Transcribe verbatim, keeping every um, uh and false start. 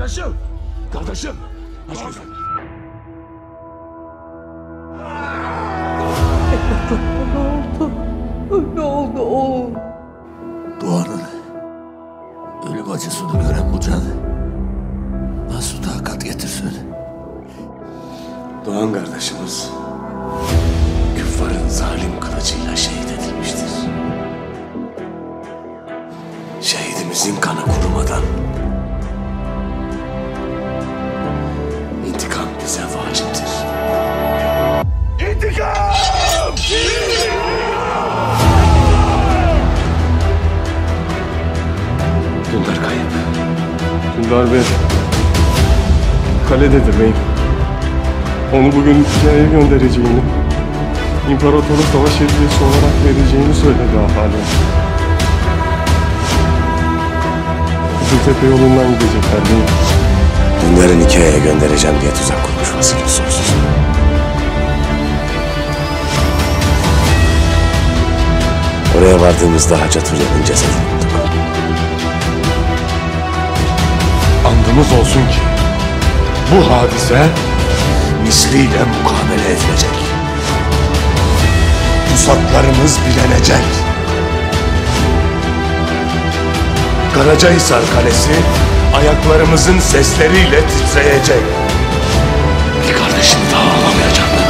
Kardeşim! Kardeşim! Aç gözünü. Ne oldu? Ne oldu oğlum? Doğan'ın ölüm acısını gören bu can nasıl takat getirsin? Doğan kardeşimiz küffarın zalim kılıcıyla şehit edilmiştir. Şehidimizin kanı kurumadan intikam bize vaciptir. İntikam! Dündar kayıp. Dündar Bey kalededir beyim. Onu bugün hikayeye göndereceğini, İmparatoru savaş hediyesi olarak vereceğini söyledi ahali. Kızıltepe yolundan gidecekler beyim. Dündar'ın hikayeye göndereceğim diye tuzak kurmuş vasıflı sonsuz. Oraya vardığımızda Hacet Hoca'nın cesedini bulduk. Andımız olsun ki bu hadise Misliyle mukabele edilecek. pusatlarımız bilenecek. Karacahisar Kalesi ayaklarımızın sesleriyle titreyecek. Bir kardeşini daha alamayacaklar.